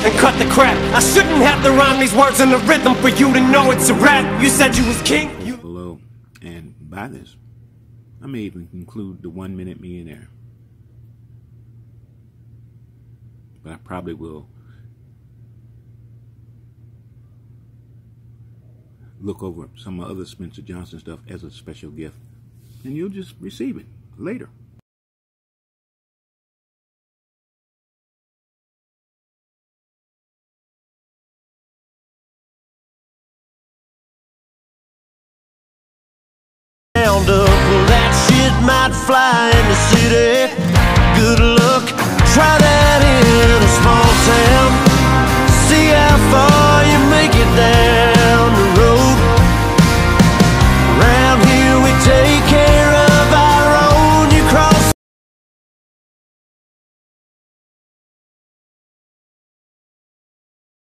and cut the crap. I shouldn't have to rhyme these words in the rhythm for you to know it's a rap. You said you was king. Below, and by this, I may even include the 1 Minute Millionaire. But I probably will look over some other Spencer Johnson stuff as a special gift, and you'll just receive it later. That shit might fly in the city. Good